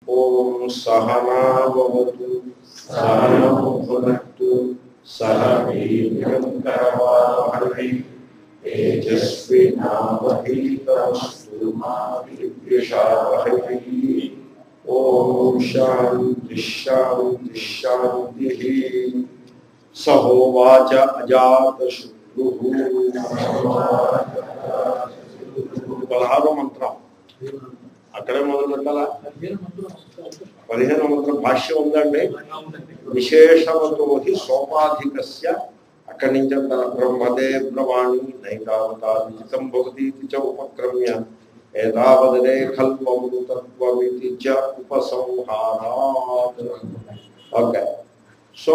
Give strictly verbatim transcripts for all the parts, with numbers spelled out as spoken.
ఓం సహనావతు సహనౌ భునక్తు సహ వీర్యం కరవావహై తేజస్వినావధీతమస్తు మా విద్విషావహై. ఓం శాంతి శాంతి శాంతి. సహోవాచ అజాతశత్రుః. పదహారో మంత్రం అక్కడే మొదలు పెట్టాలా? పదిహేను మంత్రం భాష్యం ఉందండి. విశేషవతో సోపాధికస్య అక్కడి నుంచి అంటారు. బ్రహ్మదే బ్రవాణి నైతావతాం భవతి చ ఉపక్రమ్య ఏతావదనే కల్పం తత్వమితి చ ఉపసంహారాత్. ఓకే, సో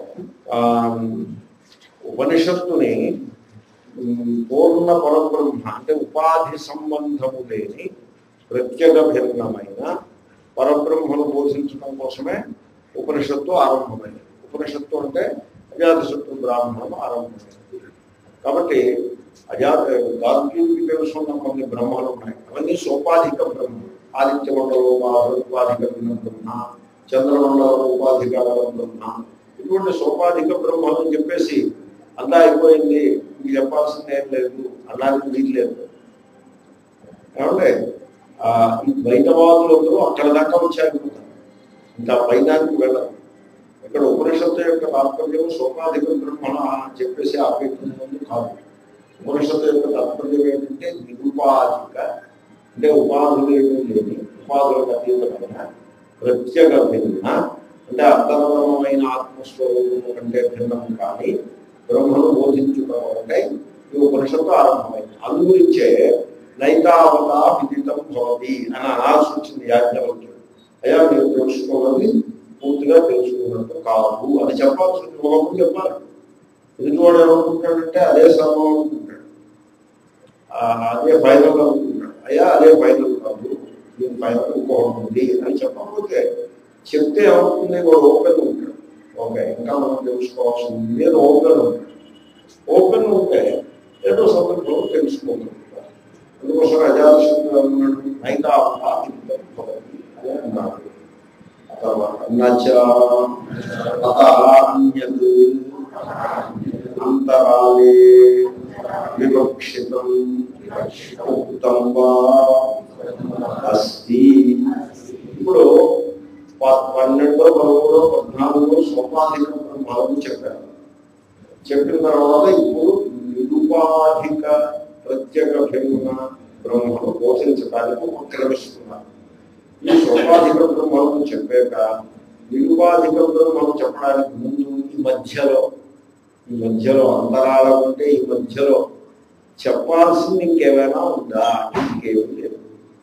ఉపనిషత్తుని పూర్ణ పరబ్రహ్మ అంటే ఉపాధి సంబంధము లేని ప్రత్యేక భిన్నమైన పరబ్రహ్మను బోధించడం కోసమే ఉపనిషత్తు ఆరంభమైంది. ఉపనిషత్తు అంటే అజాతశత్రు బ్రాహ్మణం ఆరంభమైంది. కాబట్టి అజాత గార్గ్యుడికి తెలుసుకున్న కొన్ని బ్రహ్మలు ఉన్నాయి. అవన్నీ సోపాధిక బ్రహ్మ. ఆదిత్య మండలం ఉపాధిక బ్రహ్మ, చంద్రమండలం ఉపాధిక బ్రహ్మ, ఇటువంటి సోపాధిక బ్రహ్మలు అని చెప్పేసి అంతా అయిపోయింది, మీకు చెప్పాల్సింది ఏం లేదు అన్నానికి వీలు లేదు. కాబట్టి ఈ ద్వైతవాదులందరూ అక్కడ దాకా వచ్చారు, ఇంకా పైనానికి వెళ్ళరు. ఇక్కడ ఉపనిషత్తు యొక్క తాత్పర్యం సోపాధిక బ్రహ్మణ అని చెప్పేసి ఆపేక్షించడం కాదు. ఉపనిషత్తు యొక్క తాత్పర్యం ఏంటంటే నిరుపాధిక, అంటే ఉపాధులు ఏమీ లేని ఉపాధులకు అతీతమైన ప్రత్యేక భిన్న, అంటే అంతర్గతమైన ఆత్మస్వరూపము కంటే భిన్నం కానీ బ్రహ్మను బోధించుకోవడం అంటే ఈ ఉపనిషత్తు ఆరంభమైంది. అందు గురించే నైతావత విదితం భవతి అని అనాల్సి వచ్చింది యాజ్ఞవల్క్యుడు. అయ్యా మీరు తెలుసుకోవాలి, పూర్తిగా తెలుసుకున్నట్టు కాదు అని చెప్పాల్సి వచ్చింది. ఒకప్పుడు చెప్పాలి. ఎదుటివాడు ఏమనుకుంటాడంటే అదే సర్వం అనుకుంటాడు, అదే ఫైనల్ అనుకుంటాడు. అయ్యా అదే ఫైనల్ కాదు, దీని ఫైనల్ ఇంకోటి ఉంది అని చెప్పకపోతే చెప్తే ఏమవుతుంది, వాడు ఓపెన్ ఉంటాడు. ఓకే, ఇంకా మనం తెలుసుకోవాల్సింది నేను ఓపెన్ ఉంటాడు. ఓపెన్ ఉంటే ఏదో సందర్భంలో తెలుసుకోగలుగుతారు. అందుకోసం అజాతశత్రువు అన్నాడు నైతావత విదితం భవతి అని అన్నాడు. తర్వాత అంతరాలే వివక్షితం ఉక్తం వా అస్తి. ఇప్పుడు పన్నెండో పదమూడో పద్నాలుగో సోపాధిక బ్రహ్మలను చెప్పారు. చెప్పిన తర్వాత ఇప్పుడు నిరుపాధిక ప్రత్యేక భిన్న బ్రహ్మను బోధించడానికి ఉపక్రమిస్తున్నారు. ఈ సోపాధిక బ్రహ్మలను చెప్పాక నిరుపాధిక బ్రహ్మను చెప్పడానికి ముందు ఈ మధ్యలో ఈ మధ్యలో అంతరాల ఉంటే ఈ మధ్యలో చెప్పాల్సింది ఇంకేమైనా ఉందా? ఇంకేమీ లేదు,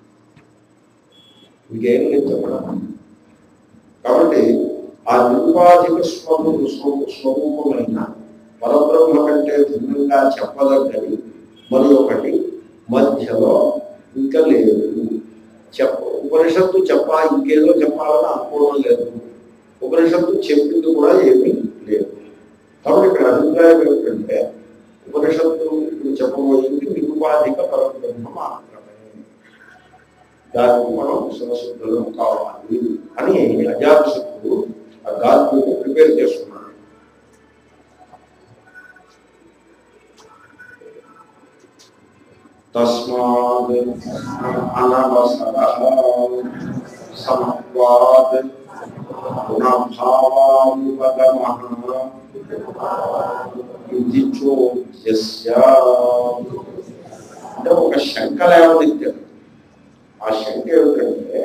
ఇంకేమీ లేదు చెప్పడం. కాబట్టి ఆ నిరుపాధిక స్వరూప స్వరూపమైన పరబ్రహ్మ కంటే భిన్నంగా చెప్పదగ్గది మరి ఒకటి మధ్యలో ఇంకా లేదు. చెప్ప ఉపనిషత్తు చెప్ప ఇంకేదో చెప్పాలని అనుకోవడం లేదు. ఉపనిషత్తు చెప్పింది కూడా ఏమీ లేదు. కాబట్టి ఇక్కడ అభిప్రాయం ఏమిటంటే ఉపనిషత్తు ఇప్పుడు చెప్పబోయింది నిరుపాధిక పరబ్రహ్మ మాత్రమే, దానికి మనం సంసిద్ధులం కావాలి అని అజాతశత్రువు ఆ గార్గ్యుని ప్రిపేర్ చేసుకున్నాడు. తస్మాద్ అనవసరః సమత్వాద్ గుణభావానుపగమః ఇది చోద్యస్య. అంటే ఒక శంక లేవదెత్తారు. ఆ శంక ఏమిటంటే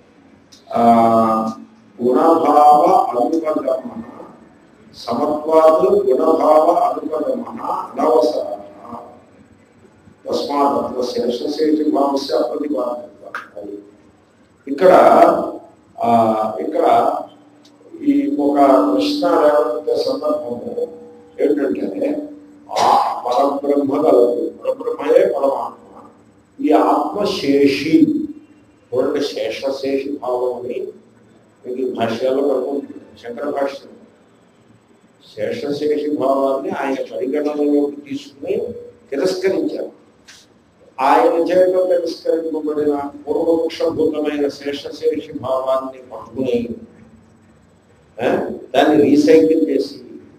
గుణభావ అనుపగమ సమత్వాద్ గుణభావ అనుపగమ అనవసర. తస్మాత్ శేషశేషి భావస్య అప్రతిపాదన. ఇక్కడ ఇక్కడ ఈ ఒక కృష్ణ లేవనెత్తే సందర్భము ఏంటంటే ఆ పరబ్రహ్మ కలదు, పరబ్రహ్మయే పరమాత్మ. ఈ ఆత్మశేషి చూడండి, శేషశేషి భావం అని మీకు భాష్యాల్లో కనుకుంటుంది. శంకర భాష్యం శేషశేషి భావాన్ని ఆయన పరిగణనలోకి తీసుకుని తిరస్కరించారు. ఆయన చేత తిరస్కరింపబడిన పూర్వపక్షభూతమైన శేషశేషి భావాన్ని పట్టుకుని దాన్ని రీసైకిల్ చేసి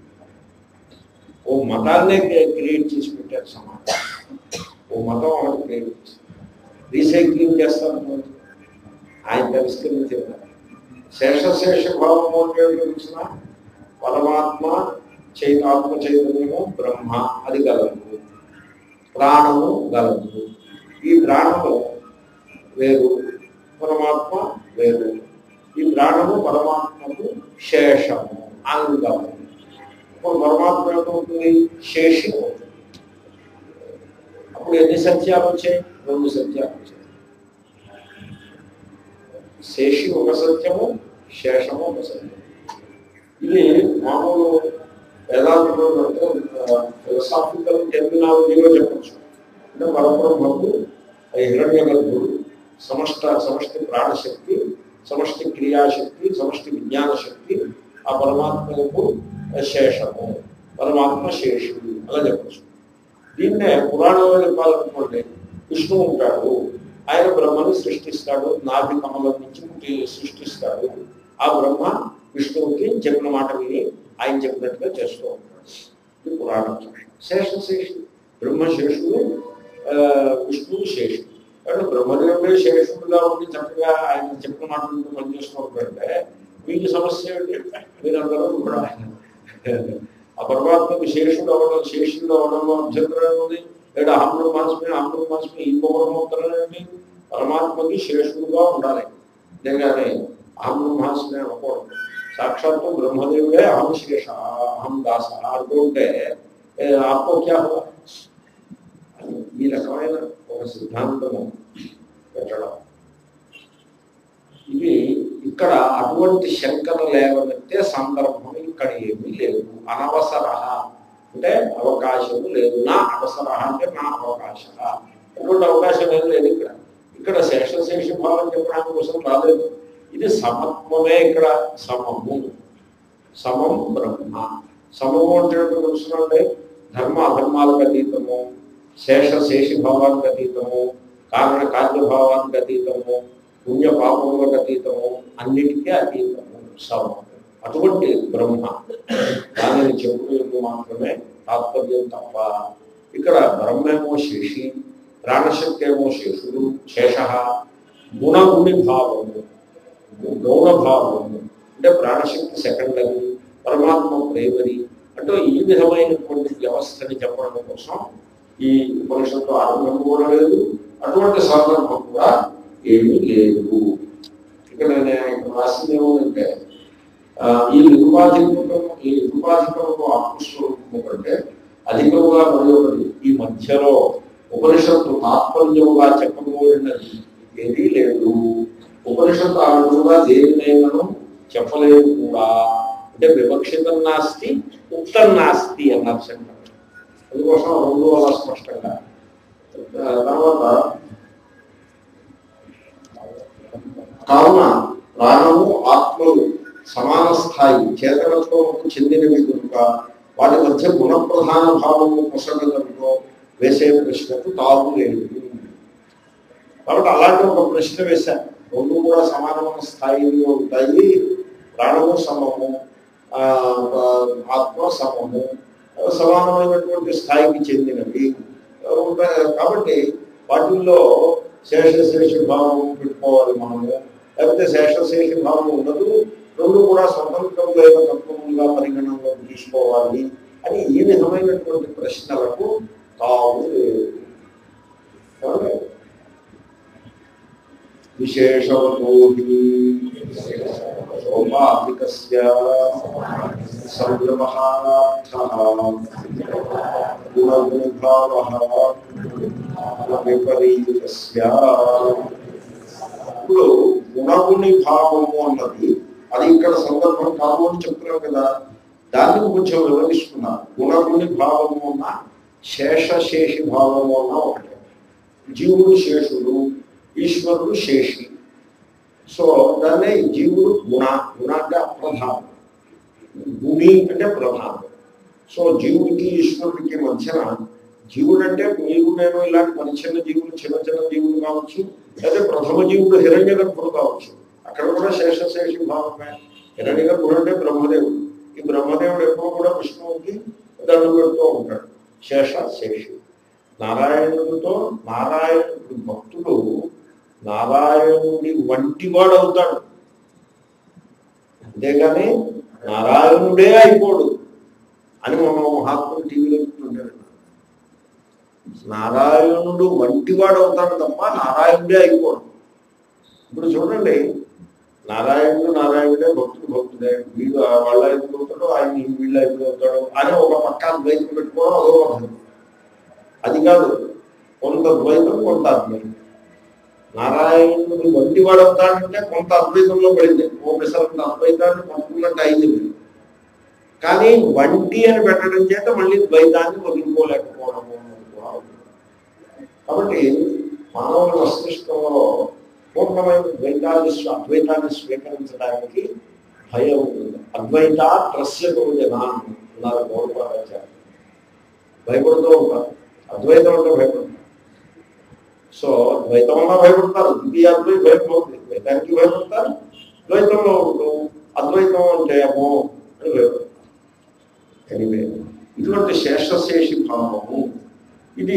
ఓ మతాన్నే క్రియేట్ చేసి పెట్టారు సమాజం. ఓ మతం ఒకటి క్రియేట్ చేసి రీసైక్లింగ్ చేస్తారు. ఆయన తిరస్కరించారు. శేషశేష భావము అంటే తెలిసిన పరమాత్మ చైత ఆత్మ చైతన్యము బ్రహ్మ అది గలదు, ప్రాణము గలదు. ఈ ప్రాణము వేరు, పరమాత్మ వేరు. ఈ ప్రాణము పరమాత్మకు శేషము అంగము. ఇప్పుడు పరమాత్మ ఏమవుతుంది? శేషి అవుతుంది. అప్పుడు ఎన్ని సత్యాలు వచ్చాయి? రెండు సత్యాలు వచ్చాయి. శేషి ఒక సత్యము, శేషము ఒక సత్యము. ఇది మామూలు వేదాంతంలో ఫిలసాఫికల్ టెర్మినాలజీలో చెప్పచ్చు. అంటే పరబ్రహ్మకు హిరణ్య గర్భుడు, సమష్ట సమష్టి ప్రాణశక్తి, సమష్టి క్రియాశక్తి, సమష్టి విజ్ఞాన శక్తి, ఆ పరమాత్మకు శేషము, పరమాత్మ శేషుడు అలా చెప్పచ్చు. దీన్నే పురాణంలో చెప్పాలనుకోండి, విష్ణు ఉంటాడు, ఆయన బ్రహ్మను సృష్టిస్తాడు, నాభి కమలం నుంచి పుట్టి సృష్టిస్తాడు. ఆ బ్రహ్మ విష్ణువుకి చెప్పిన మాట విని ఆయన చెప్పినట్టుగా చేస్తూ ఉంటాడు. ఇది పురాణం. శేషశేషుడు బ్రహ్మశేషుడు, విష్ణువు శేషుడు. కాబట్టి బ్రహ్మదేవుడే శేషుడుగా ఉండి చక్కగా ఆయన చెప్పిన మాట వింటూ పనిచేస్తూ ఉంటాడంటే మీకు సమస్య ఏంటి? మీరందరూ కూడా ఆ పరమాత్మకు శేషుడు అవ్వడం, శేషుడు అవ్వడంలో అభ్యంతరం ఉంది. లేదా అహం బ్రహ్మాస్మి అహం బ్రహ్మాస్మి ఇంకో బ్రహ్మోత్తరండి. పరమాత్మకి శేషుడుగా ఉండాలి, అంతేగాని అహం బ్రహ్మాస్మి అనకూడదు. సాక్షాత్తు బ్రహ్మదేవుడే అహం శేష అహం దాస అనుకుంటే ఆత్మక్యా ఈ రకమైన ఒక సిద్ధాంతము పెట్టడం. ఇది ఇక్కడ అటువంటి శంకర లేవనెత్తే సందర్భం ఇక్కడ ఏమీ లేదు. అనవసర అంటే అవకాశము లేదు. నా అవసర అంటే నా అవకాశ, ఎటువంటి అవకాశం ఏం లేదు. ఇక్కడ ఇక్కడ శేషశేష భావం చెప్పడానికి కోసం రాలేదు. ఇది సమత్వమే. ఇక్కడ సమము, సమం బ్రహ్మ. సమము అంటే తెలుసునండి, ధర్మ అధర్మాలకు అతీతము, శేష శేషి భావానికి అతీతము, కారణ కార్యభావానికి అతీతము, పుణ్య పాపములకు అతీతము, అన్నిటికీ అతీతము సమము. అటువంటి బ్రహ్మ దానిని చెప్పుకు మాత్రమే తాత్పర్యం తప్ప ఇక్కడ బ్రహ్మేమో శేషి, ప్రాణశక్తి ఏమో శేషుడు, శేష. గుణగుణి భావము, గౌణ భావము అంటే ప్రాణశక్తి సెకండరీ, పరమాత్మ ప్రైమరీ అంటే ఈ విధమైనటువంటి వ్యవస్థని చెప్పడం కోసం ఈ ఉపనిషత్తు ఆరంభం కూడా లేదు. అటువంటి సందర్భం కూడా ఏమీ లేదు. ఇక్కడ నేను రాసింది ఏమంటే ఈ నిరుపాధికం ఈ నిరుపాధికము ఆత్మస్వరూపము కంటే అధికముగా మరొకటి ఈ మధ్యలో ఉపనిషత్తు తాత్పర్యముగా చెప్పబోయినది ఏదీ లేదు. ఉపనిషత్తు ఆ విధంగా దేనినైనా చెప్పలేదు కూడా. అంటే వివక్షితం నాస్తి, ఉక్తం నాస్తి అన్నారు శంకర్. అందుకోసం రెండు అలా స్పష్టంగా. తర్వాత కావున ప్రాణము ఆత్మలు సమాన స్థాయి చేతనత్వముకు చెందినవి కనుక వాటి మధ్య గుణప్రధాన భావము కొసగడంతో వేసే ప్రశ్నకు తాము లేదు. కాబట్టి అలాంటి ఒక ప్రశ్న వేశాను. రెండు కూడా సమానమైన స్థాయిలో ఉంటాయి. ప్రాణము సమము, ఆత్మ సమము, సమానమైనటువంటి స్థాయికి చెందినవి ఉంటాయి. కాబట్టి వాటిల్లో శేషశేష భావం పెట్టుకోవాలి మనము, లేకపోతే శేషశేష భావం ఉండదు, రెండు కూడా స్వతంత్రమైన తత్వములుగా పరిగణనలోకి తీసుకోవాలి అని ఈ విధమైనటువంటి ప్రశ్నలకు తాము లేదు. విశేషవతో సోపాధికస్య సంవ్యవహారార్థః గుణవిభావః విపరీతస్య. ఇప్పుడు గుణగుణి భావము అన్నది అది ఇక్కడ సందర్భం కాదు అని చెప్తున్నాం కదా, దాన్ని కొంచెం వివరిస్తున్నారు. గుణగుణి భావము అన్న శేషశేషి భావము అన్న ఒకటే. జీవుడు శేషుడు, ఈశ్వరుడు శేషి. సో దాన్నే జీవుడు గుణ, గుణ అంటే అప్రధానం, గుణి అంటే ప్రధానం. సో జీవుడికి ఈశ్వరుడికి మధ్యన జీవుడు అంటే మీరు నేను ఇలాంటి పరిచ్ఛిన్న జీవులు, చిన్న చిన్న జీవులు కావచ్చు, లేదా ప్రథమ జీవుడు హిరణ్య గర్భుడు కావచ్చు. అక్కడ కూడా శేషశేషి భావమే. హిరణ్య గర్భుడు అంటే బ్రహ్మదేవుడు. ఈ బ్రహ్మదేవుడు ఎప్పుడు కూడా విష్ణువుకి దండం పెడుతూ ఉంటాడు. శేష శేషి నారాయణుడితో నారాయణుడి భక్తుడు నారాయణుడి వంటి వాడు అవుతాడు, అంతేగాని నారాయణుడే అయిపోడు అని మనం మహాత్ముడు టీవీలో చెప్తుంటాడు. నారాయణుడు వంటివాడు అవుతాడు తప్ప నారాయణుడే అయిపోడు. ఇప్పుడు చూడండి, నారాయణుడు నారాయణుడే, భక్తుడు భక్తుడే, వీడు వాళ్ళ ఎందుకు అవుతాడు, ఆయన వీళ్ళ ఎందుకు అవుతాడు అని ఒక పక్క ద్వైతం పెట్టుకోవడం అదో పద్ధతి. అది కాదు, కొంత ద్వైతం కొంత అద్వైతం. నారాయణుడు వంటివాడు అవుతాడంటే కొంత అద్వైతంలో పడింది, ఓ పిసరంత అద్వైతాన్ని పట్టుకున్నట్టు అయింది. కానీ వంటి అని పెట్టడం చేత మళ్ళీ ద్వైతాన్ని వదులుకోలేకపోవడము. కాబట్టి మానవుల మస్తిష్కంలో పూర్ణమైన ద్వైతాన్ని అద్వైతాన్ని స్వీకరించడానికి భయం ఉంటుంది. అద్వైత త్రస్యతో జనాన్ని ఉన్నారు గౌరవాచార్య, భయపడుతూ ఉంటారు. అద్వైతం అంటే భయపడతారు. సో ద్వైతం వల్ల భయపడతారు, ద్వితీయాద్వై భయపడుతుంది, ద్వైతానికి భయపడతారు. ద్వైతంలో ఉంటూ అద్వైతం అంటే అమ్మో అని భయపడతారు. ఎనివే, ఇటువంటి శేషశేషి భావము ఇది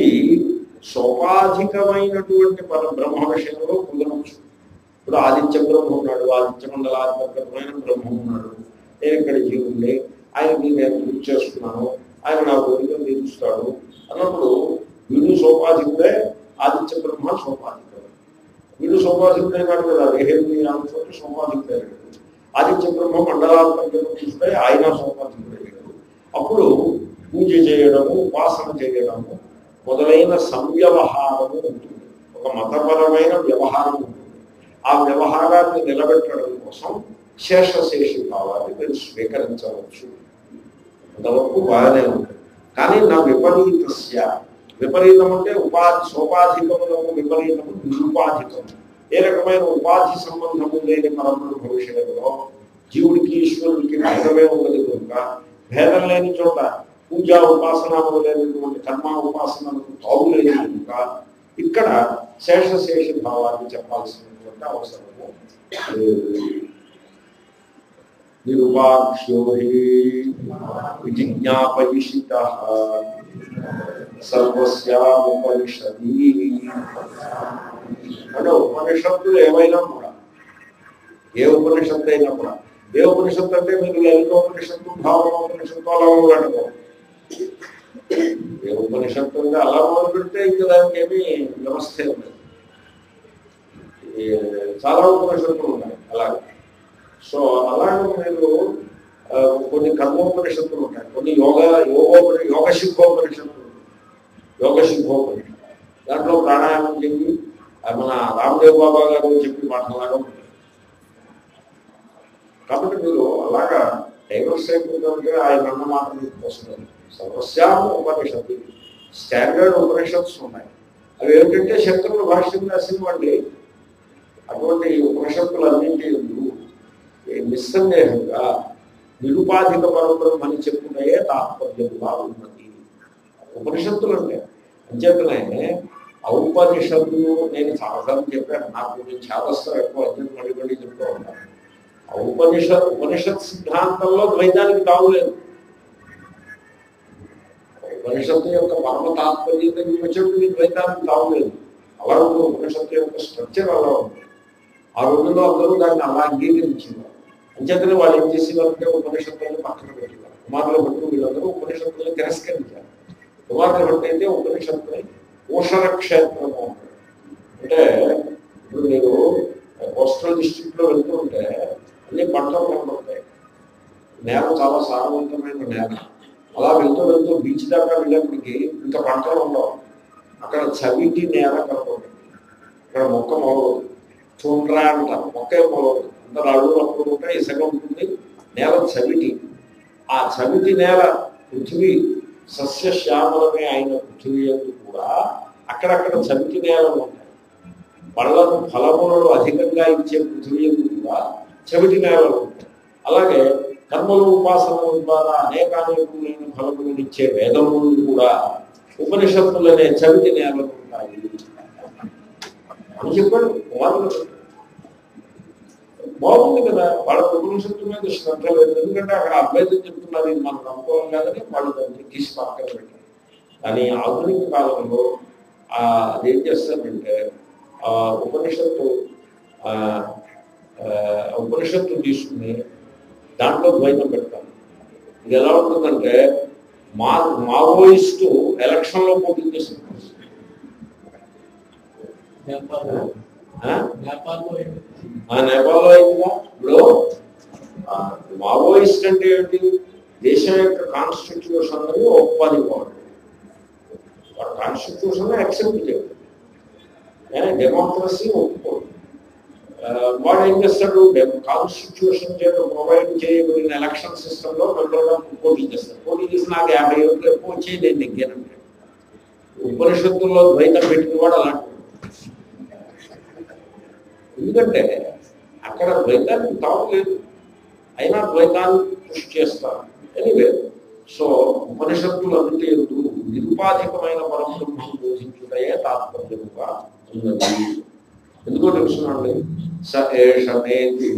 సోపాధికమైనటువంటి మన బ్రహ్మ విషయంలో కుదరవచ్చు. ఇప్పుడు ఆదిత్య బ్రహ్మ ఉన్నాడు, ఆదిత్య మండలాత్మకమైన బ్రహ్మ ఉన్నాడు, నేను ఇక్కడ జీవుండే ఆయనకి నేను పూజ చేస్తున్నాను, ఆయన నా కోరికలు తీరుస్తాడు అన్నప్పుడు వీడు సోపాధికుడే, ఆదిత్య బ్రహ్మ సోపాధికుడు. వీడు సోపాధికుడే కాదు కదా, దేహేంద్రియ చోటు సోపాధికుడే. ఆదిత్య బ్రహ్మ మండలాత్మకంగా చూస్తే ఆయన సోపాధికుడే. అప్పుడు పూజ చేయడము, ఉపాసన చేయడము మొదలైన సంవ్యవహారము ఉంటుంది. ఒక మతపరమైన వ్యవహారం ఉంటుంది. ఆ వ్యవహారాన్ని నిలబెట్టడం కోసం శేషశేషి భావాన్ని మీరు స్వీకరించవచ్చు. అంతవరకు బాగానే ఉంటుంది. కానీ నా విపరీతస్య, విపరీతం అంటే ఉపాధి, సోపాధికములకు విపరీతము నిరుపాధికము. ఏ రకమైన ఉపాధి సంబంధము లేని పరబ్రహ్మ విషయంలో జీవుడికి ఈశ్వరుడికి భేదమే ఉన్నది కనుక, భేదం లేని చోట పూజా ఉపాసన మొదలైనటువంటి కర్మ ఉపాసనలకు తావు లేని కనుక ఇక్కడ శేషశేషి భావాన్ని చెప్పాల్సినటువంటి అవసరము లేదు. నిరుపాఖ్యో విజిజ్ఞాపయిషితః సర్వస్యాముపనిషది. అంటే ఉపనిషత్తులు ఏమైనా కూడా, ఏ ఉపనిషత్తు అయినా కూడా, ఏ ఉపనిషత్తు అంటే మీరు లలితోపనిషత్తు, భావనోపనిషత్తు అలా అనుకో. ఏ ఉపనిషత్తు అంటే అలా మొదలు పెడితే ఇంకా దానికి ఏమీ వ్యవస్థ ఉండదు. చాలా ఉపనిషత్తులు ఉన్నాయి అలాగే. సో అలాగే మీరు కొన్ని కర్మోపనిషత్తులు ఉంటాయి, కొన్ని యోగ యోగోపరి యోగ సిద్ధోపనిషత్తులు, యోగ సిద్ధోపనిషత్తు. దాంట్లో ప్రాణాయామం చెప్పి మన రామదేవ్ బాబా గారు చెప్పి మాట్లాడడం ఉంటుంది. కాబట్టి మీరు అలాగా డైవర్స్ అయిపోతుంటే ఆయన అన్న మాట మీకు వస్తుంది. సర్వస్యాము ఉపనిషత్తు, స్టాండర్డ్ ఉపనిషత్స్ ఉన్నాయి. అవి ఏమిటంటే శంకరులు భాష్యం రాసినవండి. అటువంటి ఉపనిషత్తులన్నింటి నిస్సందేహంగా నిరుపాధిక పరబ్రహ్మని చెప్పుకునే తాత్పర్యంగా ఉన్నది ఉపనిషత్తులు అంటే. అంచేతనే ఔపనిషత్తులు నేను చాలాసార్లు చెప్పాను, నాకు నేను చాలా ఎక్కువ అధ్యయనం మళ్ళీ మళ్ళీ చెప్తూ ఉంటాను. ఉపనిషత్ ఉపనిషత్ సిద్ధాంతంలో ద్వైతానికి తావులేదు. ఉపనిషత్తు యొక్క పరమ తాత్పర్యత వచ్చేప్పుడు ద్వైతానికి తావులేదు. అలా ఉంది ఉపనిషత్తు యొక్క స్ట్రక్చర్, అలా ఉంది. ఆ రోజుల్లో అందరూ దాన్ని అలా అంగీకరించేవారు. అంచేతనే వాళ్ళు ఏం చేసేవారంటే ఉపనిషత్తులను పక్కన పెట్టేవారు. కుమారుల భట్టు వీళ్ళందరూ ఉపనిషత్తులను తిరస్కరించారు. కుమారుల భట్టు అయితే ఉపనిషత్తుని పోషణ క్షేత్రము అంటే, ఇప్పుడు మీరు కోస్టల్ డిస్ట్రిక్ట్ లో వెళ్తూ ఉంటే అన్ని పంటలు కనబడతాయి. నేల చాలా సారవంతమైన నేల. అలా వెళ్తూ వెళ్తూ బీచ్ దాకా వెళ్ళేప్పటికీ ఇంకా పంటలు ఉండవు. అక్కడ చవిటి నేల కనబడుతుంది. అక్కడ మొక్క మొలవదు, చుండ్రా అంటారు, మొక్కే మొలవదు. అంత అడుగులు అప్పుడు ఉంటాయి, ఇసుక ఉంటుంది, నేల చవిటి. ఆ చవిటి నేల పృథివీ సస్యశ్యామలమే అయిన పృథివీ అందు కూడా అక్కడక్కడ చవిటి నేలలు ఉంటాయి. పళ్ళకు ఫలములను అధికంగా ఇచ్చే పృథివీ అందు కూడా చవిటి నేలలు ఉంటాయి. అలాగే కర్మలు ఉపాసనల ద్వారా అనేక అనేకమైన ఫలములను ఇచ్చే వేదములు కూడా ఉపనిషత్తులనే చవిటి నేలలు ఉంటాయి అని చెప్పాడు. వాళ్ళు బాగుంది కదా, వాళ్ళ ఉపనిషత్తు మీద శ్రద్ధ లేదు. ఎందుకంటే అక్కడ అద్వైతం చెప్తున్నారు, ఇది మనం నమ్మకం కాదని వాళ్ళు దాన్ని తీసి పక్కన పెట్టారు. కానీ ఆధునిక కాలంలో అదేం చేస్తారంటే ఆ ఉపనిషత్తు ఉపనిషత్తు తీసుకుని దాంట్లో ద్వైతం పెడతారు. ఇది ఎలా ఉంటుందంటే మా మావోయిస్టు ఎలక్షన్లో పోటీ చేసిన నేపాల్లో అయిందిగా. ఇప్పుడు మావోయిస్ట్ అంటే ఏంటి? దేశం యొక్క కాన్స్టిట్యూషన్ అని ఒప్పని వాడు వాడు కాన్స్టిట్యూషన్ యాక్సెప్ట్ చేయడు, డెమోక్రసీ ఒప్పుకోడు. వాడు ఏం చేస్తాడు? కాన్స్టిట్యూషన్ చేత ప్రొవైడ్ చేయబడిన ఎలక్షన్ సిస్టంలో మెంబర్గా పోటీ చేస్తాడు. పోటీ చేసి నాకు యాభై ఓట్లు ఎక్కువ వచ్చేది నేను నెగ్గానంటే. ఉపనిషత్తుల్లో ద్వైతం పెట్టిన వాడు అలాంటి. ఎందుకంటే అక్కడ ద్వైతానికి తావలేదు, అయినా ద్వైతాన్ని కృషి చేస్తారు. ఎనీవే, సో ఉపనిషత్తులు అంటే ఎందుకు నిరుపాధికమైన పరబ్రహ్మం బోధించుటయే తాత్పర్యముగా ఉన్నది. ఎందుకో తెలుసునండి. స ఏషమేతి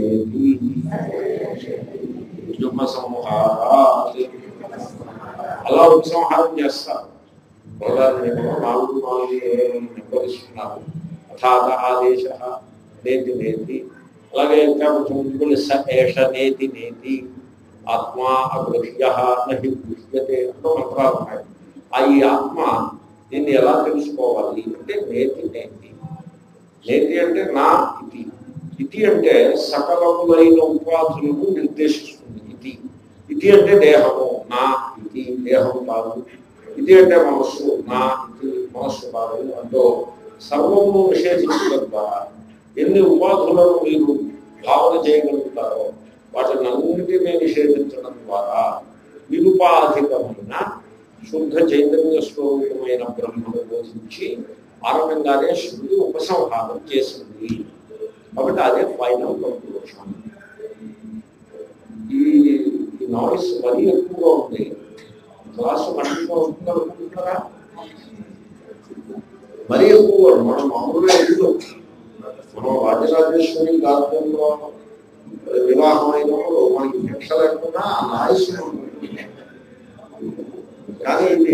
అలా ఉపసంహారం చేస్తారు. నాలుగు నాలుగు నిర్వహిస్తున్నారు. అథాత ఆదేశ నేతి నేతి. అలాగే ఇంకా కొంచెం ముందుకు స ఏష నేతి నేతి ఆత్మా అగృహ్య నహి గృహ్యతే అంటూ మంత్రాలు ఉన్నాయి. ఆ ఈ ఆత్మ దీన్ని ఎలా తెలుసుకోవాలి అంటే నేతి నేతి. నేతి అంటే నా ఇతి. ఇతి అంటే సకలములైన ఉపాధులను నిర్దేశిస్తుంది. ఇతి ఇతి అంటే దేహము, నా ఇతి దేహము కాదు. ఇది అంటే మనస్సు, నా ఇది మనస్సు కాదు అంటూ సర్వము నిషేధించడం ద్వారా ఎన్ని ఉపాధులను మీరు భావన చేయగలుగుతారో వాటిని అన్నింటినీ నిషేధించడం ద్వారా నిరుపాధికమైన శుద్ధ చైతన్య స్వరూపమైన బ్రహ్మను బోధించి ఆరంభంగానే శృతి ఉపసంహారం చేసింది. కాబట్టి అదే ఫైనల్ కంక్లూషన్. ఈ నాయిస్ మరీ ఎక్కువగా ఉంది. క్లాసు కంటిన్యూ అవుతుంది అనుకుంటున్నారా? మరీ ఎక్కువ. మనం మామూలుగా ఎందుకు మనం రాజరాజేశ్వరి గార్డెన్లో వివాహం అయినప్పుడు మనకి భిక్ష లేకుండా ఆ నాయిస్ ఉంటుంది. కానీ ఇది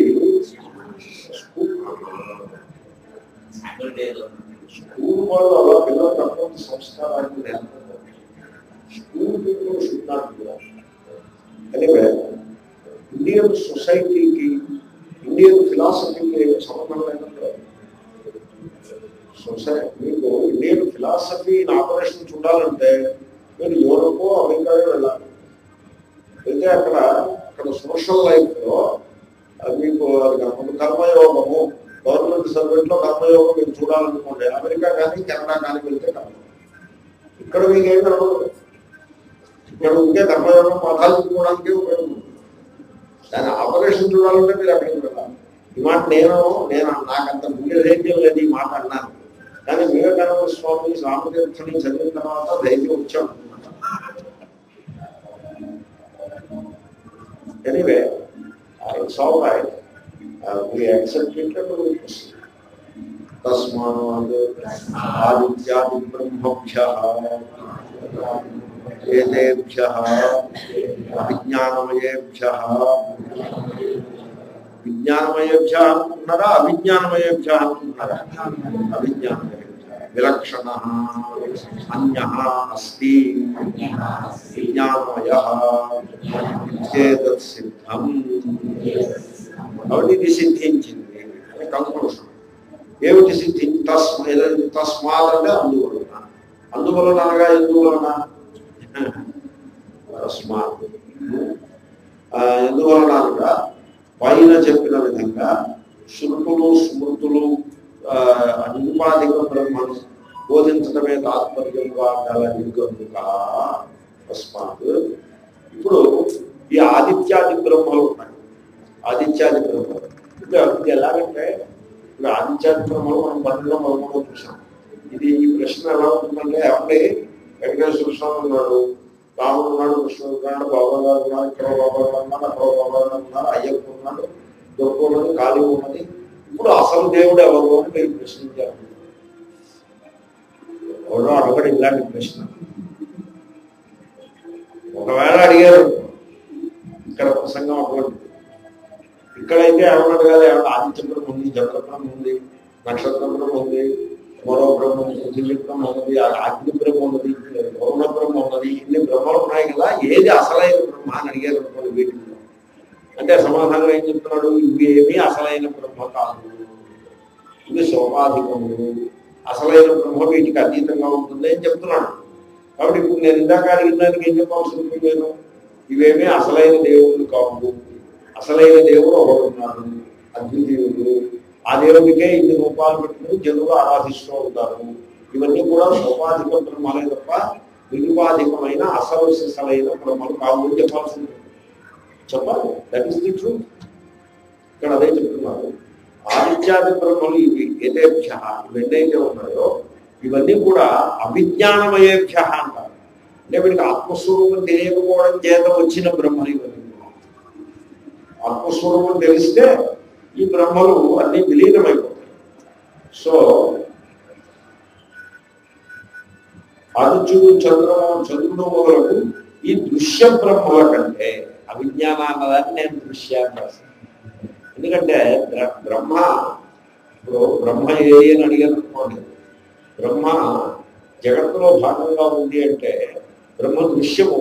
స్కూల్ వాళ్ళు అలా పిల్లలు తక్కువ సంస్కారాన్ని నేర్పుతారు. School people should not do that. Anyway, Indian సొసైటీకి ఇండియన్ ఫిలాసఫీకి ఏమి సంబంధం లేదంటే సొసైటీ మీకు ఇండియన్ ఫిలాసఫీ ఆపరేషన్ చూడాలంటే మీరు యూరోపో అమెరికాలో వెళ్ళాలి. అయితే అక్కడ అక్కడ సోషల్ లైఫ్లో మీకు కర్మయోగము, గవర్నమెంట్ సర్వెంట్లో కర్మయోగం మీరు చూడాలనుకోండి అమెరికా కానీ కెనడా కానీ వెళ్తే కర్మ. ఇక్కడ మీకు ఏం కనబడదు. ఇక్కడ ఉంటే కర్మయోగం పాఠాలు చెప్పుకోవడానికే ఉపయోగపడుతుంది. దాని ఆపరేషన్ చూడాలంటే మీరు అక్కడికి వెళ్ళాలి. ఈ మాట నేను నేను నాకంత ముందు ధైర్యం లేదు ఈ మాట అన్నాను. కానీ వివేకానంద స్వామి రామతీర్థుని చదివిన తర్వాత ధైర్యం వచ్చాం. Anyway, it's all right. we accept it and we proceed. తస్మాత్ ఆదిత్యాది బ్రహ్మభ్యః ఏతేభ్యః విజ్ఞానమయేభ్యః విజ్ఞానమయేభ్యః అంటున్నారా అవిజ్ఞానమయేభ్యః అంటున్నారా? అవిజ్ఞానమయేభ్యః. విలక్షణః అన్యః అస్తి విజ్ఞానమయః చేతత్ సిద్ధం. కాబట్టి ఇది సిద్ధించింది అని కంక్లూషన్. ఏమిటి సిద్ధించి? తస్మ తస్మాత్ అంటే అందువలన. అందువలన అనగా ఎందువలన? తస్మాత్ ఎందువలన అనగా పైన చెప్పిన విధంగా శృతులు స్మృతులు నిరుపాధిక బ్రహ్మను బోధించడమే తాత్పర్యంగా గలది కనుక తస్మాత్. ఇప్పుడు ఈ ఆదిత్యాది బ్రహ్మలు ఉన్నాయి. ఆదిత్యాది బ్రహ్మలు ఇప్పుడు ఇది ఎలాగంటే ఇప్పుడు ఆదిత్యాది బ్రహ్మలు మనం బండిలో మనం చూసాం. ఇది ఈ ప్రశ్న ఎలా ఉంటుందంటే అప్పుడే వెంకటేశ్వర స్వామి ఉన్నాడు, రాముడు ఉన్నాడు, కృష్ణుడు ఉన్నాడు, బాబా గారు ఉన్నాడు, ఇక్కడ బాబా గారు ఉన్నారు, అక్కడ బాబా గారు ఉన్నారు, అయ్యప్ప ఉన్నాడు, దొక్క ఉన్నది, కాళీ ఉన్నది, ఇప్పుడు అసలు దేవుడు ఎవరు అని మీరు ప్రశ్నించారు. ఎవరో అడగడు ఇలాంటి ప్రశ్న. ఒకవేళ అడిగారు, ఇక్కడ ప్రసంగం అటువంటి. ఇక్కడైతే ఏమన్నా అడగాలి, ఏమన్నా ఆదిత్య బ్రహ్మ ఉంది, చంద్ర బ్రహ్మ ఉంది, నక్షత్ర బ్రహ్మ ఉంది, మరో బ్రహ్మ ఉంది, పృథివీ బ్రహ్మ ఉన్నది, అగ్ని బ్రహ్మ ఉన్నది, వరుణ బ్రహ్మ ఉన్నది, ఇన్ని బ్రహ్మలు ఉన్నాయి కదా, ఏది అసలైన బ్రహ్మ అని అడిగారు అనుకోండి. వీటిలో అంటే సమాధానం ఏం చెప్తున్నాడు, ఇవి ఏమీ అసలైన బ్రహ్మ కాదు, ఇవి సోపాధికములు, అసలైన బ్రహ్మ వీటికి అతీతంగా ఉంటుంది అని చెప్తున్నాడు. కాబట్టి ఇప్పుడు నేను ఇందాక అడిగిన దానికి ఏం చెప్పాల్సి ఉంటుంది, నేను ఇవేమీ అసలైన దేవుళ్ళు కావు, అసలైన దేవుడు ఒకడున్నాడు అద్వితీయుడు, ఆ దేవుడికే ఇన్ని రూపాలు పెట్టుకుని జనులు ఆరాధిస్తూ ఉంటారు. ఇవన్నీ కూడా సోపాధిక బ్రహ్మలే తప్ప నిరుపాధికమైన అసలు సిసలైన బ్రహ్మలు కావు అని చెప్పాల్సి ఉంటుంది. చెప్పాలి, దట్ ఈస్ ది ట్రూత్. ఇక్కడ అదే చెప్తున్నారు. ఆదిత్యాది బ్రహ్మలు ఇవి ఏదేభ్య ఇవన్నైతే ఉన్నాయో ఇవన్నీ కూడా అవిజ్ఞానమయేభ్య అంటారు. అంటే వీడికి ఆత్మస్వరూపం తెలియకపోవడం చేత వచ్చిన బ్రహ్మలు ఇవన్నీ. ఆత్మస్వరూపం తెలిస్తే ఈ బ్రహ్మలు అన్ని విలీనమైపోతాయి. సో ఆదిత్యుడు చంద్రము చంద్రుడు మొదలకు ఈ దృశ్య బ్రహ్మల కంటే అవిజ్ఞాన అన్నదాన్ని నేను దృశ్యాన్ని రాశాను. ఎందుకంటే బ్రహ్మ ఇప్పుడు బ్రహ్మ ఏ అని అడిగాను అనుకోండి, బ్రహ్మ జగత్తులో భాగంగా ఉంది అంటే బ్రహ్మ దృశ్యము.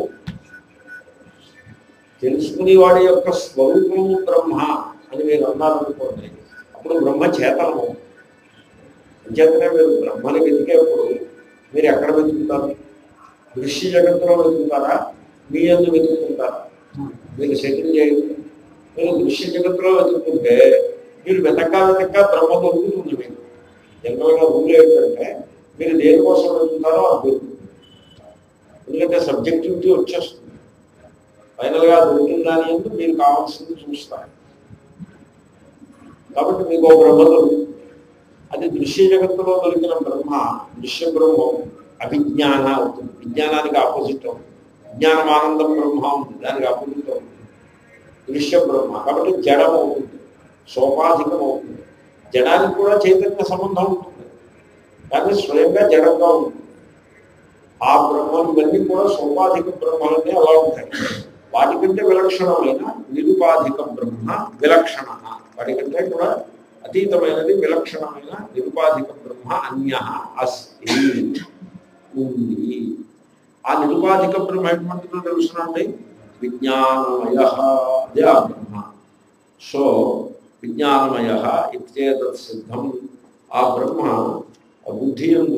తెలుసుకునేవాడి యొక్క స్వరూపము బ్రహ్మ అని మీరు అన్నారనుకోండి, అప్పుడు బ్రహ్మ చేతనము. అంచేతనే మీరు బ్రహ్మని వెతికేప్పుడు మీరు ఎక్కడ వెతుకుతారు? దృశ్య జగత్తులో వెతుకుతారా, మీ యందు వెతుకుంటారా? మీరు సెటిల్ చేయండి. మీరు దృశ్య జగత్తులో వెతుకుంటే మీరు వెతకా వెతక బ్రహ్మ దొరుకుతుంది. మీకు జనరల్గా రూల్ ఏంటంటే మీరు దేనికోసం వెతుకుతారో అది దొరుకుతుంది. ఎందుకంటే సబ్జెక్టివిటీ వచ్చేస్తుంది. ఫైనల్గా దొరికిన దాని ఎందుకు మీరు కావాల్సింది చూస్తారు. కాబట్టి మీకు ఒక బ్రహ్మ దొరుకుతుంది. అది దృశ్య జగత్తులో దొరికిన బ్రహ్మ దృశ్య బ్రహ్మం అవిజ్ఞాన అవుతుంది. విజ్ఞానానికి ఆపోజిట్ అవుతుంది. విజ్ఞానం ఆనందం బ్రహ్మ ఉంటుంది, దానికి ఆపోజిట్ అవుతుంది దృశ్య బ్రహ్మ. కాబట్టి జడం అవుతుంది, సోపాధికం అవుతుంది. జడానికి కూడా చైతన్య సంబంధం ఉంటుంది, కానీ స్వయంగా జడంగా ఉంటుంది. ఆ బ్రహ్మలు ఇవన్నీ కూడా సోపాధిక బ్రహ్మలన్నీ అలా ఉంటాయి. వాటికంటే విలక్షణమైన నిరుపాధిక బ్రహ్మ విలక్షణ, వాటికంటే కూడా అతీతమైనది విలక్షణమైన నిరుపాధిక బ్రహ్మ అన్య అస్తి ఉంది. ఆ నిరుపాధిక బ్రహ్మ ఎటువంటిదో తెలుసునండి, విజ్ఞానమయ అదే ఆ బ్రహ్మ. సో విజ్ఞానమయ ఇత్యేతత్ సిద్ధం. ఆ బ్రహ్మ బుద్ధియందు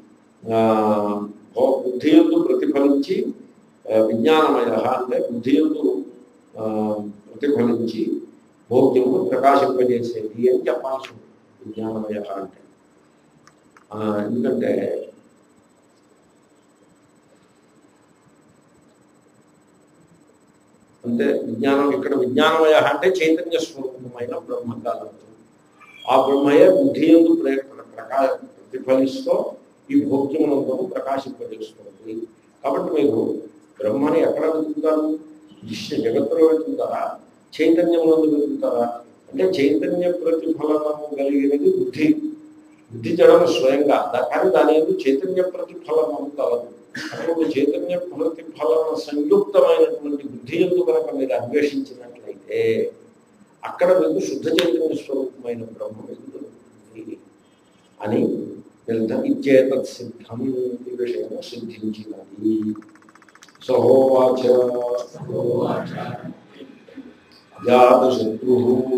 బుద్ధియందు ప్రతిఫలించి, విజ్ఞానమయ అంటే బుద్ధియందు ప్రతిఫలించి భోగ్యము ప్రకాశింపజేసేది అని చెప్పాల్సి ఉంటుంది విజ్ఞానమయ అంటే. ఎందుకంటే అంటే విజ్ఞానం ఇక్కడ విజ్ఞానమయ అంటే చైతన్య స్వరూపమైన బ్రహ్మ కాదు. ఆ బ్రహ్మయే బుద్ధి ఎందు ప్రకాశ ప్రతిఫలిస్తూ ఈ భోగ్యములందరూ ప్రకాశింపజేస్తుంది. కాబట్టి మీరు బ్రహ్మని ఎక్కడ వెతుకుతారు? దృశ్య జగత్తులో వెతుకుతారా, చైతన్యములందు వెతుకుతారా? అంటే చైతన్య ప్రతిఫలనము కలిగినది బుద్ధి. బుద్ధి జడము స్వయంగా, కానీ దాని ఎందుకు చైతన్య ప్రతిఫలనము కలదు. అటువంటి చైతన్య ప్రతిఫలన సంయుక్తమైనటువంటి బుద్ధి ఎందుకు కనుక మీరు అన్వేషించినట్లయితే అక్కడ మీకు శుద్ధ చైతన్య స్వరూపమైన బ్రహ్మ ఎదుగుతుంది అని నిర్ధనిచ్చేతత్ సిద్ధం. ఈ విషయము సిద్ధించినది. సహోవాచ జాతశత్రు.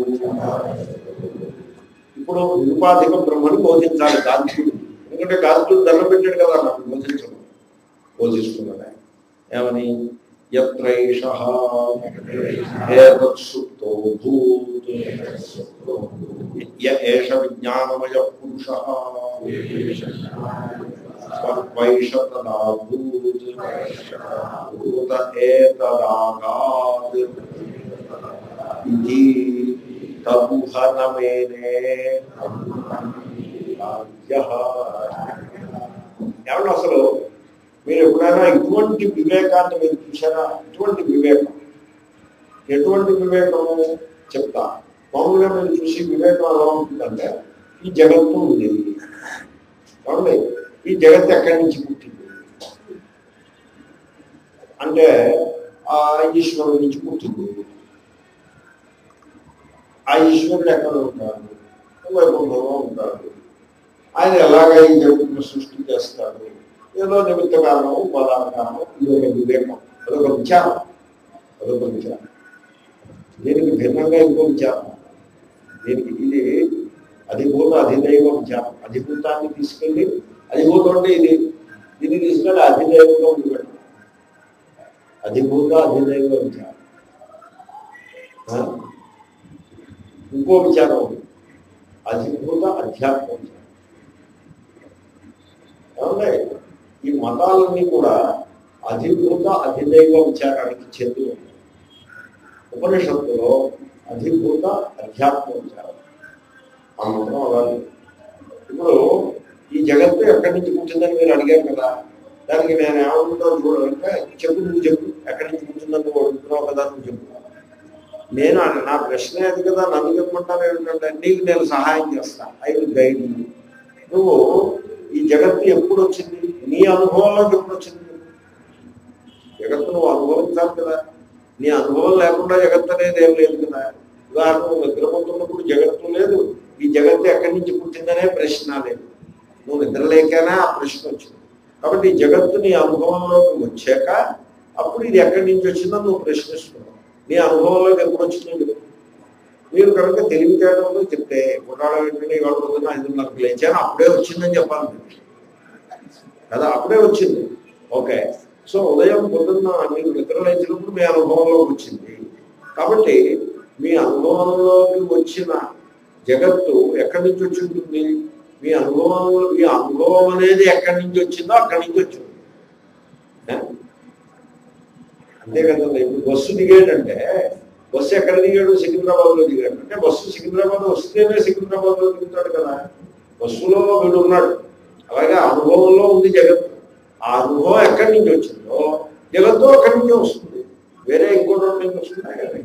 ఇప్పుడు నిరుపాధిక బ్రహ్మను బోధించాలి గాంధీయుడు. ఎందుకంటే గాంధీయుడు దండం పెట్టాడు కదా నాకు బోధించడం. బోధిస్తున్నాడు ఏమని? యత్రైషః ఏతత్సుప్తో భూత్ య ఏష విజ్ఞానమయ పురుషః వైష తదా భూత్ భూత ఏతదాగాత్ ఇతి తదుహనమేనే ఏమన్నా అసలు మీరు ఎప్పుడైనా ఇటువంటి వివేకాన్ని మీరు చూసారా? ఇటువంటి వివేకం ఎటువంటి వివేకము చెప్తా. మామూలుగా మీరు చూసి వివేకం ఎలా ఉంటుందంటే ఈ జగత్తు ఉంది కాబట్టి ఈ జగత్తు ఎక్కడి నుంచి పుట్టింది అంటే ఆ ఈశ్వరుడి నుంచి పుట్టింది. ఆ ఈశ్వరుడు ఎక్కడ ఉంటాడు? వైకుంఠంలో ఉంటాడు. ఆయన ఎలాగ ఈ జగత్తును సృష్టి చేస్తాడు? ఏదో నిమిత్త కారణం ఉపాదాన కారణం. ఇది ఒక వివేకం, అదొక విచారం, అదొక విచారం. దీనికి భిన్నంగా ఇంకో విచారం. దీనికి ఇది అధిభూత అధిదైవ విచారం. అధిభూతాన్ని తీసుకెళ్ళి అధిభూతం అంటే ఇది దీన్ని తీసుకెళ్ళి అధిదైవంగా ఉండిపెట్టాలి. అధిభూత అధిదైవ విచారం. ఇంకో విచారం ఉంది, అధిభూత అధ్యాత్మ విచారం. ఏమంటే ఈ మతాలన్నీ కూడా అధిభూత అధిదైవ విచారానికి చెంది ఉన్నాయి. ఉపనిషత్తులో అధిభూత అధ్యాత్మ విచారం ఆ మతం అలాగే. ఇప్పుడు ఈ జగత్తు ఎక్కడి నుంచి పుట్టిందని మీరు అడిగారు కదా, దానికి నేను ఏమనుకుంటాను చూడాలంటే చెప్పు, నువ్వు చెప్పు ఎక్కడి నుంచి పుట్టిందని నువ్వు అడుగుతున్నావు కదా, నువ్వు చెప్పు. నేను నా ప్రశ్నే అది కదా, నన్ను చెప్పమంటాను ఏంటంటే నీకు నేను సహాయం చేస్తాను, ఐ విల్ గైడ్ యూ. నువ్వు ఈ జగత్తు ఎప్పుడు వచ్చింది, నీ అనుభవంలోకి ఎప్పుడు వచ్చింది? జగత్తు నువ్వు అనుభవించాలి కదా, నీ అనుభవం లేకుండా జగత్తు అనేది ఏం లేదు కదా. ఉదాహరణకు నిద్రపోతున్నప్పుడు జగత్తు లేదు, ఈ జగత్తు ఎక్కడి నుంచి పుట్టిందనే ప్రశ్న లేదు. నువ్వు నిద్రలేకనే ఆ ప్రశ్న వచ్చింది. కాబట్టి ఈ జగత్తు నీ అనుభవంలోకి వచ్చాక అప్పుడు ఇది ఎక్కడి నుంచి వచ్చిందో నువ్వు ప్రశ్నిస్తున్నావు. నీ అనుభవంలోకి ఎప్పుడు వచ్చిందో చెప్పు. మీరు కనుక తెలివితేటంలో చెప్తే గుడాల వెంటనే ఇవాళ పొద్దున్న ఐదున్నరకు లేచాను అప్పుడే వచ్చిందని చెప్పాలి కదా, అప్పుడే వచ్చింది. ఓకే, సో ఉదయం పొద్దున్న మీరు నిద్ర లేచినప్పుడు మీ అనుభవంలోకి వచ్చింది. కాబట్టి మీ అనుభవంలోకి వచ్చిన జగత్తు ఎక్కడి నుంచి వచ్చి ఉంటుంది? మీ అనుభవంలో మీ అనుభవం అనేది ఎక్కడి నుంచి వచ్చిందో అక్కడి నుంచి వచ్చింది. అంతే కదండి. ఇప్పుడు బస్సు దిగాడంటే బస్సు ఎక్కడ దిగాడు? సికింద్రాబాద్ లో దిగాడు అంటే బస్సు సికింద్రాబాద్ వస్తేనే సికింద్రాబాద్ లో దిగుతాడు కదా. బస్సులో వీడు ఉన్నాడు. అలాగే అనుభవంలో ఉంది జగత్తు. ఆ అనుభవం ఎక్కడి నుంచి వచ్చిందో జగత్తు అక్కడి నుంచే వస్తుంది, వేరే ఇంకోటి నుంచి వస్తున్నాయి కదా.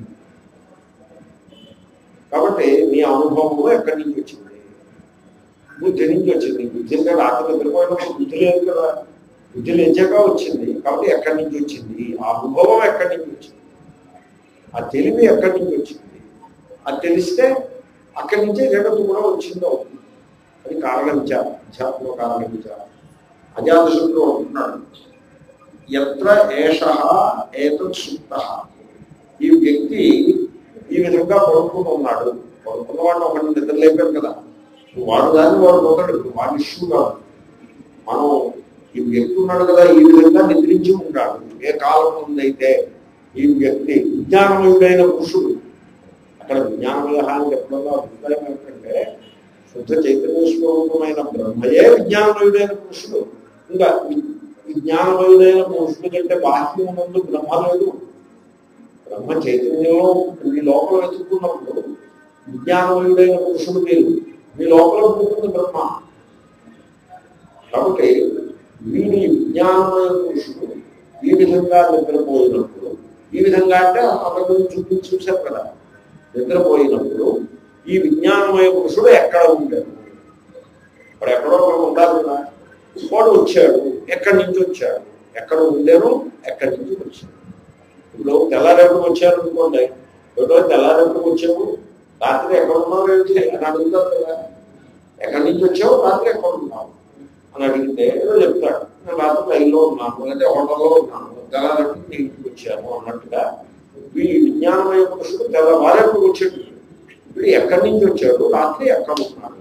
కాబట్టి మీ అనుభవంలో ఎక్కడి నుంచి వచ్చింది? బుద్ధి నుంచి వచ్చింది. బుద్ధి అంటే ఆకలి నిద్రపోయినప్పుడు బుద్ధి లేదు కదా, బుద్ధి లేచాక వచ్చింది. కాబట్టి ఎక్కడి నుంచి వచ్చింది? ఆ అనుభవం ఎక్కడి నుంచి వచ్చింది? ఆ తెలివి ఎక్కడి నుంచి వచ్చింది? అది తెలిస్తే అక్కడి నుంచే జగత్తు కూడా వచ్చిందో అవుతుంది. అది కారణ విచారం, అధ్యాత్మ కారణ విచారం. అజాతశత్రువు అంటున్నాడు, ఎత్ర ఏషః ఏతత్ సుప్తః. ఈ వ్యక్తి ఈ విధంగా పడుకుని ఉన్నాడు. పడుకున్నవాడిని ఒకటి నిద్ర లేపారు కదా, వాడు దాన్ని వాడు పోతాడు. వాడి ఇష్యూ కాదు. మనం ఈ వ్యక్తి ఉన్నాడు కదా, ఈ విధంగా నిద్రించి ఉంటాడు. ఏ కాలం ఉందైతే ఈ వ్యక్తి విజ్ఞానమయుడైన పురుషుడు, అక్కడ విజ్ఞానమయ అని చెప్పడంలో అభిప్రాయం ఏంటంటే శుద్ధ చైతన్య స్వరూపమైన బ్రహ్మయే విజ్ఞానమయుడైన పురుషుడు. ఇంకా విజ్ఞానమయుడైన పురుషుడు కంటే బాహ్యం ముందు బ్రహ్మ లేదు. బ్రహ్మ చైతన్యంలో మీ లోపల వెతుక్కున్నప్పుడు విజ్ఞానమయుడైన పురుషుడు మీరు, మీ లోపల ఉంటుంది బ్రహ్మ. కాబట్టి వీడి విజ్ఞానమయ పురుషుడు ఈ విధంగా నిద్రపోయినప్పుడు, ఈ విధంగా అంటే అతను చూపి చూశారు కదా, నిద్రపోయినప్పుడు ఈ విజ్ఞానమయ పురుషుడు ఎక్కడ ఉండేది? ఇప్పుడు ఎక్కడో ఉండాలి కదా. వాడు వచ్చాడు, ఎక్కడి నుంచి వచ్చాడు? ఎక్కడ ఉండేను, ఎక్కడి నుంచి వచ్చాడు? ఇప్పుడు తెల్లారేపుడు వచ్చారు అనుకోండి, ఏదో తెల్లారేపుడు వచ్చావు, రాత్రి ఎక్కడ ఉన్నావు ఏంటి అని అడుగుతారు కదా. ఎక్కడి నుంచి వచ్చావు, రాత్రి ఎక్కడ ఉన్నావు అని అడిగితే ఏదో చెప్తాడు, నేను రాత్రి రైల్లో ఉన్నాను, లేదంటే హోటల్లో ఉన్నాను, తెల్లారేపుడు నేను ఇంటికి వచ్చాను అన్నట్టుగా. ఈ విజ్ఞానమయ పురుషుడు తెల్లవారేపుడు వచ్చాడు. ఇప్పుడు ఎక్కడి నుంచి వచ్చాడు, రాత్రి ఎక్కడ ఉన్నాడు?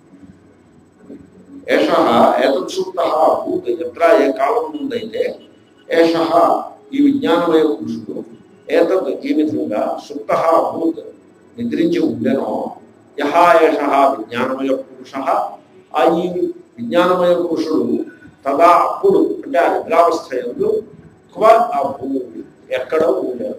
ఏషః ఏతత్ సుప్తః భూత్. ఎత్ర ఏ కాలం ముందైతే ఏషః ఈ విజ్ఞానమయ పురుషుడు ఏతత్ ఈ విధంగా సుప్తః భూత్ నిద్రించి ఉండెనో, యహ ఏషః విజ్ఞానమయ పురుషః. ఆ ఈ విజ్ఞానమయ పురుషుడు తదా అప్పుడు అంటే ఆ నిద్రావస్థ యందు క్వ అభూత్ ఎక్కడ ఉండేది?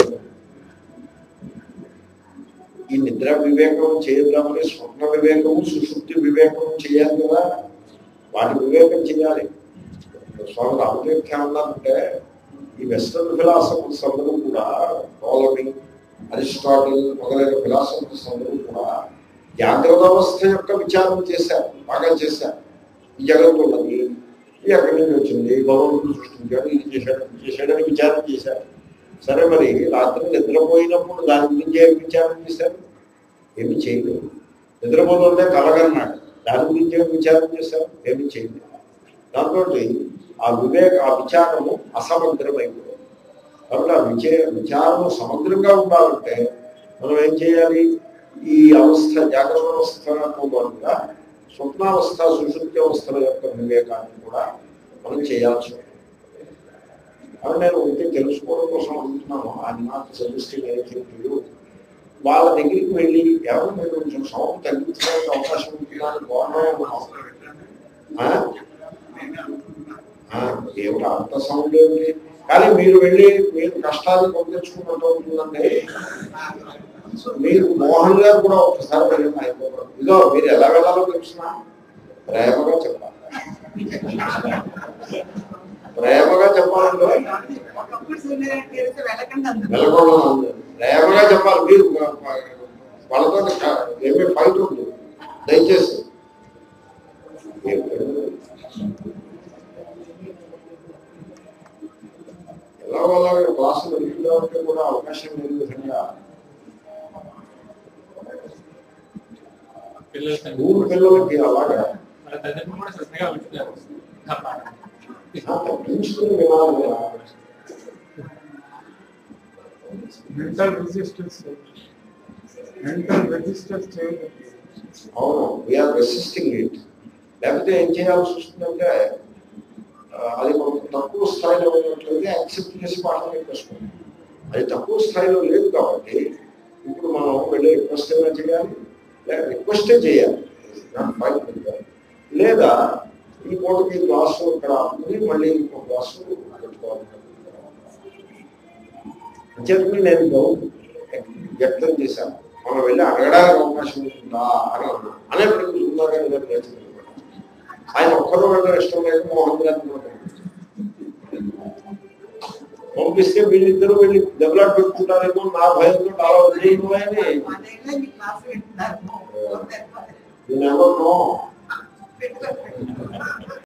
ఈ నిద్ర వివేకం చేయద్దామని స్వప్న వివేకము సుషుప్తి వివేకము చేయాలి కదా. వాటి వివేకం చేయాలి. స్వామి రామతీర్థ అన్నారంటే ఈ వెస్టర్న్ ఫిలాసఫర్స్ అందరూ కూడా టోలమీ, అరిస్టాటిల్ మొదలైన ఫిలాసఫర్స్ అందరూ కూడా జాగ్రత్త అవస్థ యొక్క విచారం చేశారు, బాగా చేశారు. ఈ జగత్తు ఉన్నది, ఇది ఎక్కడి నుంచి వచ్చింది, భగవంతుడు సృష్టించాడు, ఇది చేశాడు, ఇది చేశాడని విచారం చేశారు. సరే, మరి రాత్రి నిద్రపోయినప్పుడు దాని గురించి ఏమి విచారం చేశారు? ఏమి చేయలేదు. నిద్రపోతుంటే కలగన్నాడు, దాని గురించి ఏమి విచారం చేశారు? ఏమి చేయలేదు. దాంతో ఆ వివేక ఆ విచారము అసమగ్రమైపోయింది. కాబట్టి ఆ విచే విచారము సమగ్రంగా ఉండాలంటే మనం ఏం చేయాలి? ఈ అవస్థ జాగ్రత్త అవస్థతో పాటుగా స్వప్నావస్థ సుషుప్తి అవస్థల యొక్క వివేకాన్ని కూడా మనం చేయాల్సి ఉంటుంది. కాబట్టి నేను ఉంటే తెలుసుకోవడం కోసం అడుగుతున్నాను. అది నాకు సజెస్టింగ్ అయితే వాళ్ళ దగ్గరికి వెళ్ళి ఎవరు మీరు కొంచెం సౌండ్ తగ్గించడానికి అవకాశం ఉంటుందని ఏమిటి అంత సౌండ్ ఏమిటి? కానీ మీరు వెళ్ళి మీరు కష్టాన్ని పంపించుకున్నట్టు అవుతుందండి. మీరు మోహన్ గారు కూడా ఒకసారి వెళ్ళి అయిపోతారు. ఇదో మీరు ఎలా వెళ్ళాలో తెలుసునా? ప్రేమగా చెప్పాలి, ప్రేమగా చెప్పాలంటే వెళ్ళకుండా ప్రేమగా చెప్పాలి. మీరు వాళ్ళతో ఏమీ ఫైట్ ఉంది, దయచేసి. ఎలా వల్ల క్లాసులు వెళ్ళింటే కూడా అవకాశం లేని విధంగా స్కూల్ పిల్లలకి అలాగా తగ్గించుకుని వినాలి. మెంటల్ రెసిస్టెన్స్ మెంటల్ రెసిస్టెన్స్ చేయాలి. అవును, వీఆర్ రెసిస్టింగ్ ఇట్. లేకపోతే ఏం చేయాల్సి వస్తుందంటే అది మనకు తక్కువ స్థాయిలో ఉన్నట్లయితే యాక్సెప్ట్ చేసి పాఠం నేర్చుకుంటాం. అది తక్కువ స్థాయిలో లేదు కాబట్టి ఇప్పుడు మనం వెళ్ళి రిక్వెస్ట్ అయినా చేయాలి, లేదా రిక్వెస్టే చేయాలి, లేదా ఈ పూటకి క్లాసు ఇక్కడ ఆపుకుని మళ్ళీ ఇంకో క్లాసు పెట్టుకోవాలి. అంచేతని నేను డౌట్ వ్యక్తం చేశాను. మనం వెళ్ళి అడగడానికి అవకాశం ఉంటుందా అని అన్నాను. అనేప్పటికీ సుందరగారి గారు నేర్చుకుంటారు. ఆయన ఒక్కరో వెళ్ళడం ఇష్టం లేదు, మోహన్ గారిని కూడా పంపిస్తే వీళ్ళిద్దరూ వెళ్ళి దెబ్బలాట్ పెట్టుకుంటారేమో నా భయంతో చాలా వదిలేను అని నేను ఎవరు